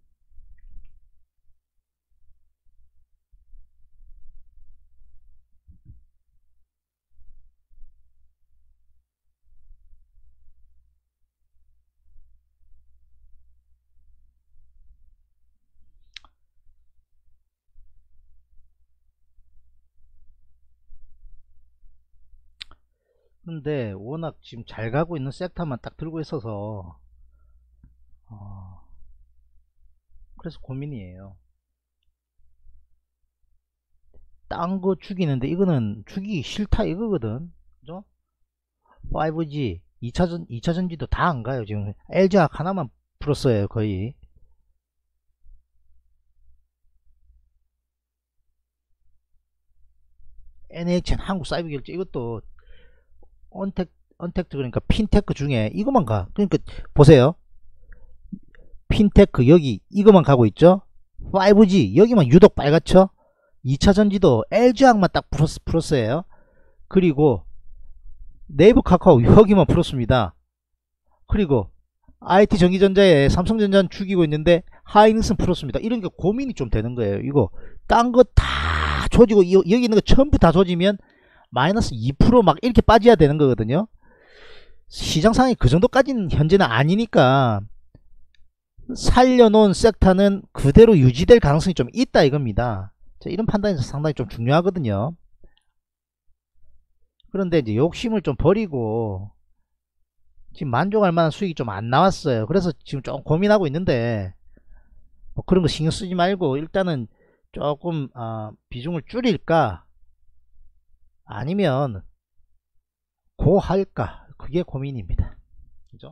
근데 워낙 지금 잘 가고 있는 섹터만 딱 들고 있어서 어, 그래서 고민이에요. 딴 거 죽이는데 이거는 죽이기 싫다 이거거든. 그죠? 5G 2차전지도 다 안 가요. 지금 LG학 하나만 풀었어요 거의. NHN 한국사이버결제 이것도 언택트 그러니까 핀테크 중에 이것만 가. 그러니까 보세요. 핀테크 여기 이것만 가고 있죠. 5G 여기만 유독 빨갛죠. 2차전지도 LG학만 딱 플러스예요. 그리고 네이버 카카오 여기만 풀었습니다. 그리고 IT 전기전자에 삼성전자는 죽이고 있는데 하이닉스는 풀었습니다. 이런 게 고민이 좀 되는 거예요. 이거 딴 거 다 조지고 여기 있는 거 전부 다 조지면 마이너스 2%막 이렇게 빠져야 되는 거거든요. 시장 상황이 그 정도까지는 현재는 아니니까 살려놓은 섹터는 그대로 유지될 가능성이 좀 있다 이겁니다. 이런 판단이 상당히 좀 중요하거든요. 그런데 이제 욕심을 좀 버리고 지금 만족할 만한 수익이 좀 안 나왔어요. 그래서 지금 조금 고민하고 있는데 뭐 그런 거 신경 쓰지 말고 일단은 조금 비중을 줄일까 아니면 고할까 그게 고민입니다. 그죠?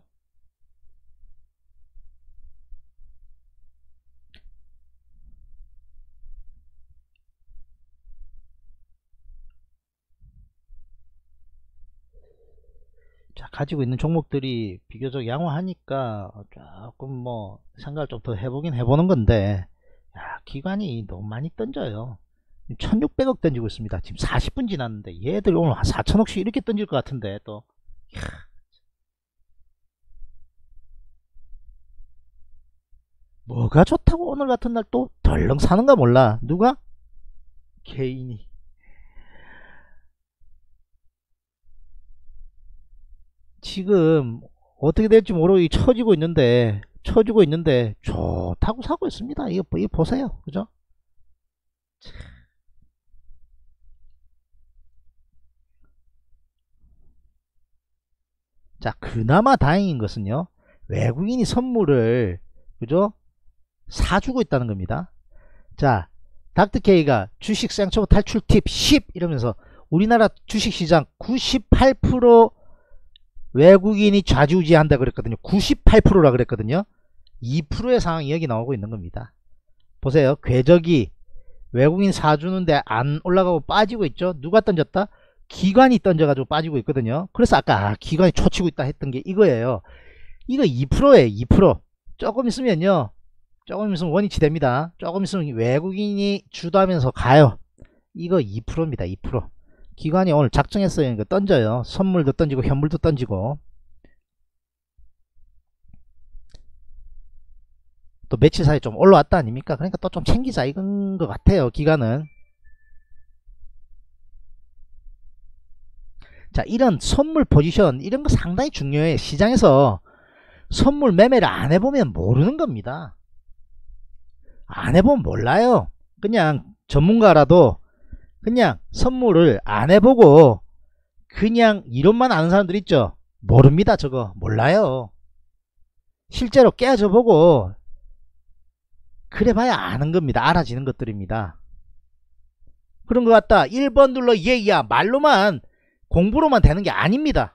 자, 가지고 있는 종목들이 비교적 양호하니까 조금 뭐 생각을 좀 더 해보긴 해보는 건데 야, 기관이 너무 많이 던져요. 1600억 던지고 있습니다. 지금 40분 지났는데 얘들 오늘 한 4천억씩 이렇게 던질 것 같은데 또 뭐가 좋다고 오늘 같은 날 또 덜렁 사는가 몰라. 누가? 개인이. 지금 어떻게 될지 모르고 처지고 있는데 좋다고 사고 있습니다. 이거 보세요. 그죠? 자, 그나마 다행인 것은요. 외국인이 선물을 그죠? 사주고 있다는 겁니다. 자, 닥터케이가 주식 생초보 탈출 팁 10 이러면서 우리나라 주식시장 98% 외국인이 좌지우지한다 그랬거든요. 98%라 그랬거든요. 2%의 상황이 여기 나오고 있는 겁니다. 보세요. 궤적이 외국인 사주는데 안 올라가고 빠지고 있죠. 누가 던졌다? 기관이 던져가지고 빠지고 있거든요. 그래서 아까 기관이 초치고 있다 했던 게 이거예요. 이거 2%예요. 2%. 조금 있으면요. 조금 있으면 원위치 됩니다. 조금 있으면 외국인이 주도하면서 가요. 이거 2%입니다. 2%. 기관이 오늘 작정했어요. 이거 던져요. 선물도 던지고 현물도 던지고. 또 며칠 사이에 좀 올라왔다 아닙니까? 그러니까 또 좀 챙기자 이건 것 같아요. 기관은. 자, 이런 선물 포지션 이런 거 상당히 중요해. 시장에서 선물 매매를 안 해보면 모르는 겁니다. 안 해보면 몰라요. 그냥 전문가라도 그냥 선물을 안 해보고 그냥 이론만 아는 사람들 있죠. 모릅니다. 저거 몰라요. 실제로 깨져 보고 그래 봐야 아는 겁니다. 알아지는 것들입니다. 그런 것 같다. 1번 눌러 예야 말로만 공부로만 되는 게 아닙니다.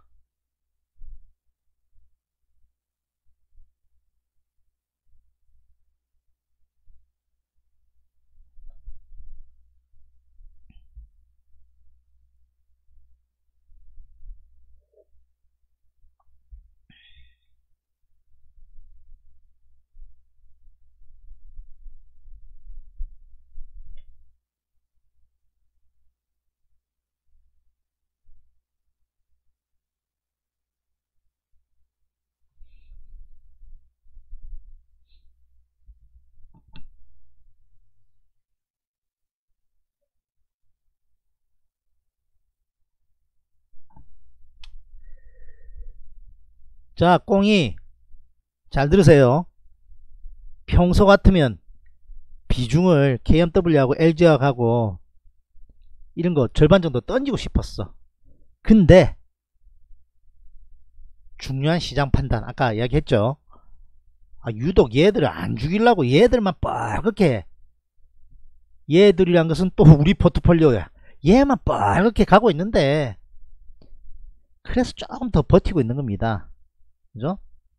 자, 꽁이 잘 들으세요. 평소 같으면 비중을 KMW하고 LG화학하고 이런 거 절반 정도 던지고 싶었어. 근데 중요한 시장 판단, 아까 이야기했죠. 유독 얘들을 안 죽이려고 얘들만 뻘겋게, 얘들이란 것은 또 우리 포트폴리오야. 얘만 뻘겋게 가고 있는데, 그래서 조금 더 버티고 있는 겁니다. 그죠?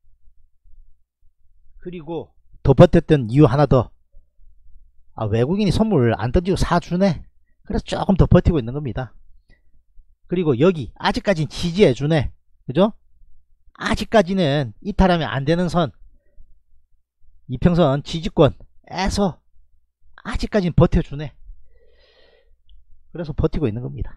그리고 더 버텼던 이유 하나 더. 외국인이 선물 안 던지고 사주네. 그래서 조금 더 버티고 있는 겁니다. 그리고 여기 아직까지는 지지해주네. 그죠? 아직까지는 이탈하면 안 되는 선, 이평선 지지권에서 아직까지는 버텨주네. 그래서 버티고 있는 겁니다.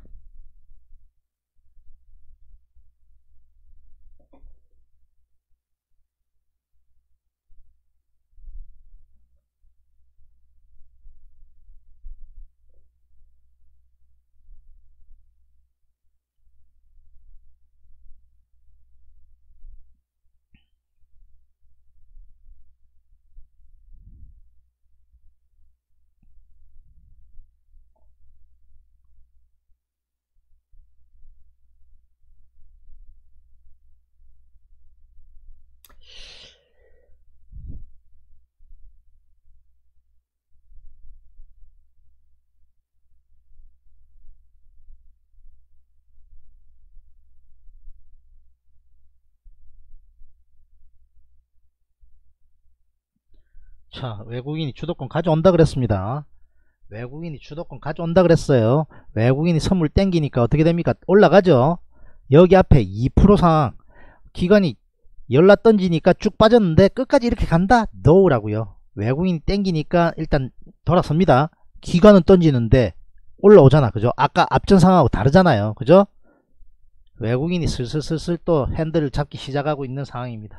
자, 외국인이 주도권 가져온다 그랬습니다. 외국인이 주도권 가져온다 그랬어요. 외국인이 선물 땡기니까 어떻게 됩니까? 올라가죠. 여기 앞에 2% 상황, 기관이 연락 던지니까 쭉 빠졌는데 끝까지 이렇게 간다? 노라고요. 외국인이 땡기니까 일단 돌아섭니다. 기관은 던지는데 올라오잖아. 그죠? 아까 앞전 상황하고 다르잖아요. 그죠? 외국인이 슬슬슬슬 또 핸들을 잡기 시작하고 있는 상황입니다.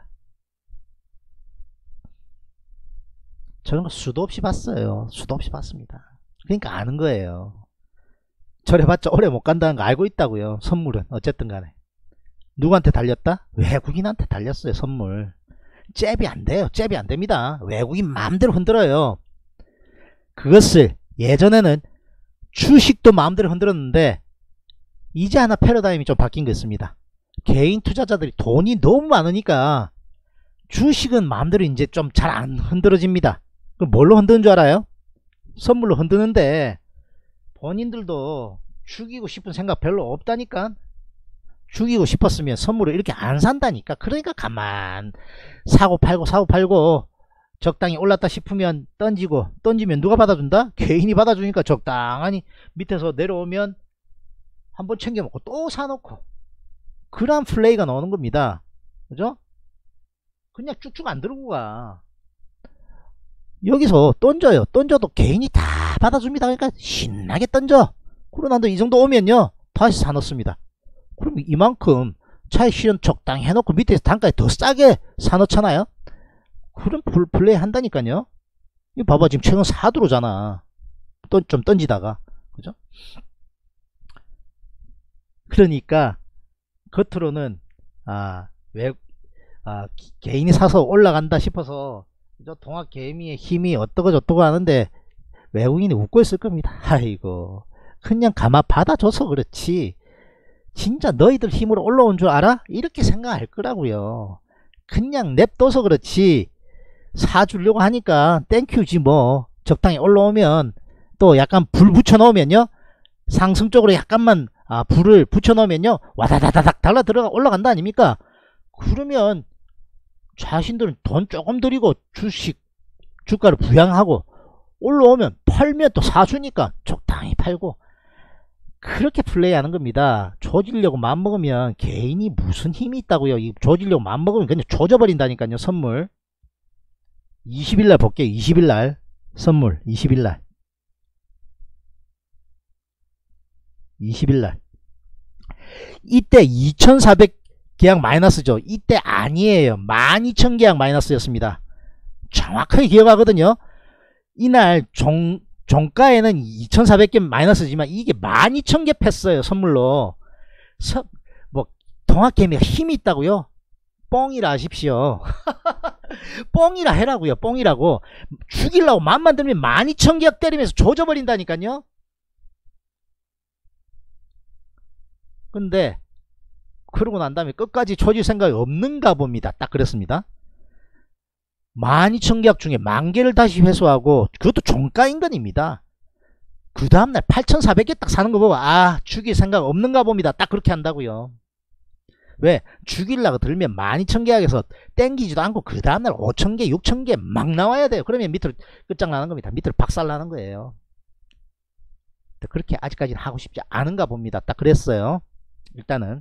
저런 거 수도 없이 봤어요. 수도 없이 봤습니다. 그러니까 아는 거예요. 저래봤자 오래 못 간다는 거 알고 있다고요. 선물은 어쨌든 간에 누구한테 달렸다? 외국인한테 달렸어요. 선물 잽이 안 돼요. 잽이 안 됩니다. 외국인 마음대로 흔들어요. 그것을 예전에는 주식도 마음대로 흔들었는데 이제 하나 패러다임이 좀 바뀐 거 있습니다. 개인 투자자들이 돈이 너무 많으니까 주식은 마음대로 이제 좀 잘 안 흔들어집니다. 그럼 뭘로 흔드는 줄 알아요? 선물로 흔드는데 본인들도 죽이고 싶은 생각 별로 없다니까. 죽이고 싶었으면 선물을 이렇게 안 산다니까. 그러니까 가만 사고 팔고 적당히 올랐다 싶으면 던지고, 던지면 누가 받아준다? 개인이 받아주니까 적당하니 밑에서 내려오면 한번 챙겨먹고 또 사놓고, 그런 플레이가 나오는 겁니다. 그죠? 그냥 쭉쭉 안 들고 가. 여기서 던져요. 던져도 개인이 다 받아줍니다. 그러니까 신나게 던져. 그러고 나도 이 정도 오면요 다시 사놓습니다. 그럼 이만큼 차익 실현 적당히 해놓고 밑에서 단가에 더 싸게 사놓잖아요. 그런 플레이 한다니까요. 이거 봐봐, 지금 최근 4들어오잖아. 좀 던지다가. 그죠? 그러니까 겉으로는 개인이 사서 올라간다 싶어서 동학개미의 힘이 어떠고 저떠고 하는데 외국인이 웃고 있을 겁니다. 아이고, 그냥 가만 받아줘서 그렇지 진짜 너희들 힘으로 올라온 줄 알아? 이렇게 생각할 거라고요. 그냥 냅둬서 그렇지 사주려고 하니까 땡큐지 뭐. 적당히 올라오면 또 약간 불 붙여 넣으면요, 상승 쪽으로 약간만 불을 붙여 넣으면요 와다다다닥 달라 들어가 올라간다 아닙니까? 그러면 자신들은 돈 조금 들이고 주가를 부양하고 올라오면 팔면 또 사주니까 적당히 팔고, 그렇게 플레이하는 겁니다. 조지려고 마음먹으면 개인이 무슨 힘이 있다고요. 이 조지려고 마음먹으면 그냥 조져버린다니까요. 선물 20일날 볼게요. 20일날 선물 20일날 이때 2400 계약 마이너스죠. 이때 아니에요. 12,000계약 마이너스였습니다. 정확하게 기억하거든요. 이날 종가에는 2,400개 마이너스지만 이게 12,000개 팼어요. 선물로. 뭐 동학개미가 힘이 있다고요? 뻥이라 하십시오. 뻥이라 해라고요. 뻥이라고. 죽이려고 맘만 들면 12,000계약 때리면서 조져버린다니까요. 근데 그러고 난 다음에 끝까지 조질 생각이 없는가 봅니다. 딱 그랬습니다. 12,000계약 중에 10,000개를 다시 회수하고, 그것도 종가인건입니다. 그 다음날 8,400개 딱 사는 거 보고, 아, 죽일 생각 없는가 봅니다. 딱 그렇게 한다고요. 왜? 죽이려고 들면 12,000계약에서 땡기지도 않고 그 다음날 5,000개 6,000개 막 나와야 돼요. 그러면 밑으로 끝장나는 겁니다. 밑으로 박살나는 거예요. 그렇게 아직까지는 하고 싶지 않은가 봅니다. 딱 그랬어요. 일단은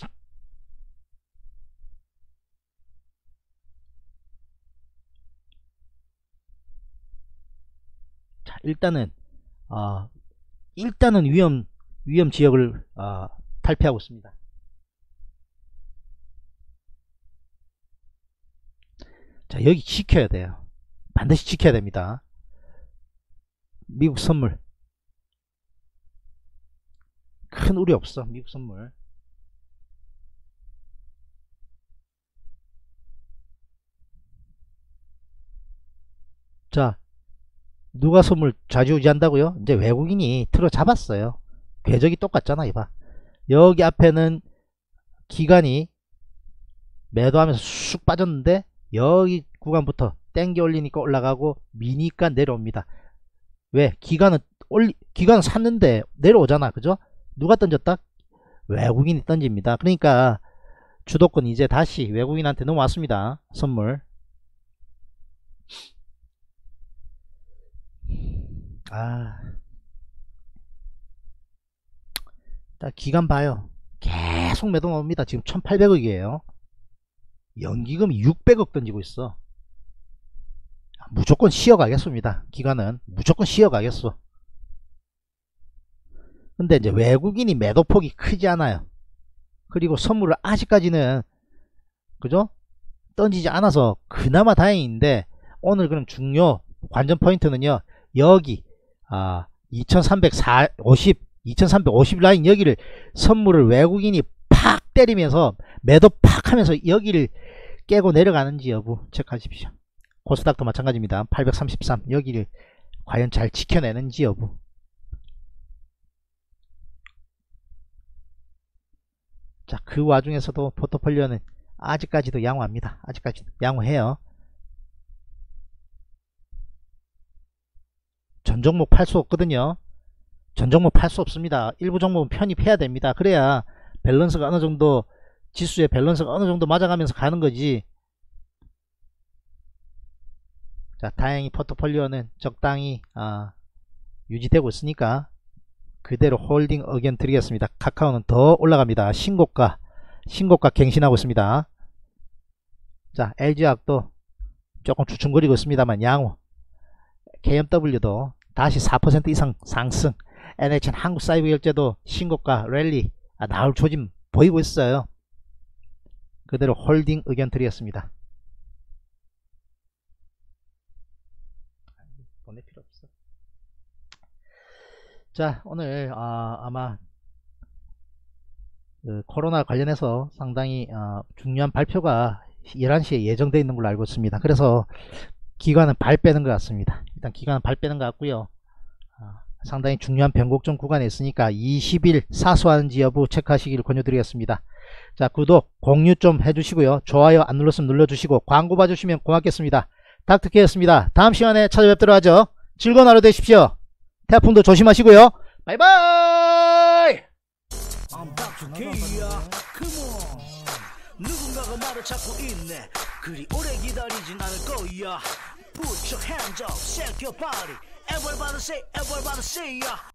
자, 일단은 위험 지역을 탈피하고 있습니다. 자, 여기 지켜야 돼요. 반드시 지켜야 됩니다. 미국 선물 큰 우려 없어. 미국 선물. 자, 누가 선물 좌지우지한다고요? 이제 외국인이 틀어 잡았어요. 궤적이 똑같잖아. 이봐, 여기 앞에는 기관이 매도하면서 쑥 빠졌는데 여기 구간부터 땡겨 올리니까 올라가고 미니까 내려옵니다. 왜? 기관은 샀는데 내려오잖아. 그죠? 누가 던졌다? 외국인이 던집니다. 그러니까 주도권 이제 다시 외국인한테 넘어왔습니다. 선물. 딱 기간 봐요. 계속 매도 나옵니다. 지금 1,800억이에요. 연기금이 600억 던지고 있어. 무조건 쉬어가겠습니다. 기간은 무조건 쉬어가겠어. 근데 이제 외국인이 매도폭이 크지 않아요. 그리고 선물을 아직까지는 그죠? 던지지 않아서 그나마 다행인데, 오늘 그럼 중요 관전 포인트는요, 여기 2350 라인 여기를 선물을 외국인이 팍 때리면서 매도 팍 하면서 여기를 깨고 내려가는지 여부 체크하십시오. 코스닥도 마찬가지입니다. 833 여기를 과연 잘 지켜내는지 여부. 자, 그 와중에서도 포트폴리오는 아직까지도 양호합니다. 아직까지도 양호해요. 전 종목 팔 수 없거든요. 전 종목 팔 수 없습니다. 일부 종목은 편입해야 됩니다. 그래야 밸런스가 어느 정도, 지수의 밸런스가 어느 정도 맞아가면서 가는 거지. 자, 다행히 포트폴리오는 적당히 유지되고 있으니까 그대로 홀딩 의견 드리겠습니다. 카카오는 더 올라갑니다. 신고가 갱신하고 있습니다. 자, LG화학도 조금 주춤거리고 있습니다만 양호. KMW도 다시 4% 이상 상승. NHN 한국사이버결제도 신고가 랠리 나올 조짐 보이고 있어요. 그대로 홀딩 의견 드리겠습니다. 보낼 필요 없어. 자, 오늘 아마 코로나 관련해서 상당히 중요한 발표가 11시에 예정되어 있는 걸로 알고 있습니다. 그래서 기관은 발 빼는 것 같습니다. 일단 기관은 발 빼는 것 같고요. 상당히 중요한 변곡점 구간에 있으니까 20일 사수하는지 여부 체크하시기를 권유드리겠습니다. 자, 구독 공유 좀 해주시고요. 좋아요 안 눌렀으면 눌러주시고 광고 봐주시면 고맙겠습니다. 닥터케였습니다. 다음 시간에 찾아뵙도록 하죠. 즐거운 하루 되십시오. 태풍도 조심하시고요. 바이바이. 누군가가 나를 찾고 있네. 그리 오래 기다리진 않을 거야. Put your hands up, shake your body. Everybody say, everybody say, yeah.